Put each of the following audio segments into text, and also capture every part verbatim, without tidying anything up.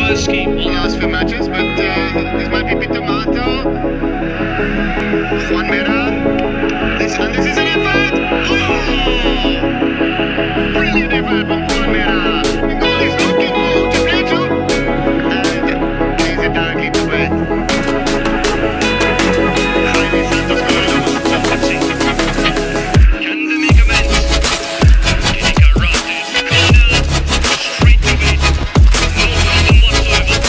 Last few matches, but uh, this might be Tomato. Juan Mera. This, and this is an effort! Oh! Brilliant effort from Juan Mera. The goal is looking good to play to. And plays it directly to it. Jaime Santos Colados. Can they make amends? Getting around this corner. Straight to it. No problem whatsoever.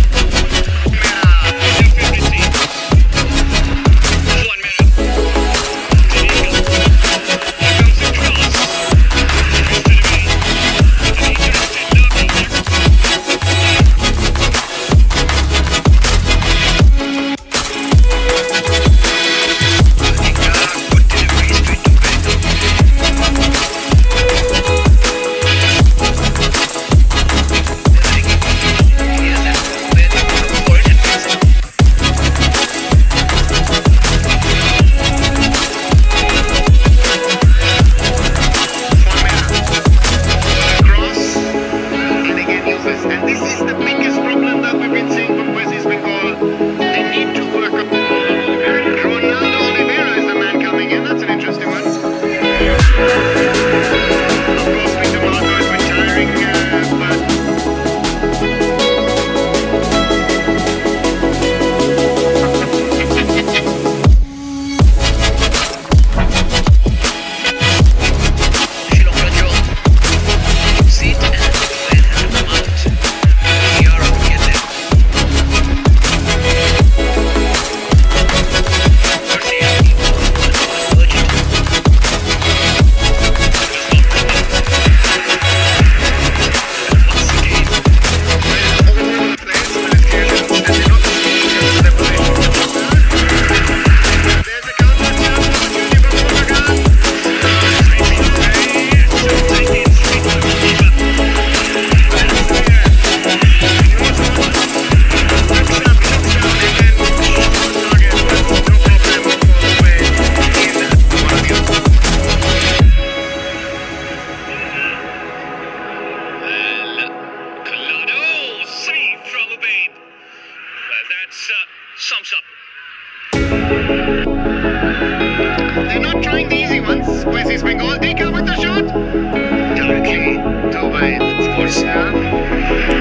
That's, uh, sums up. They're not trying the easy ones. Quincy's Bengal, they come with the shot. Directly to Wayne. Of course, yeah.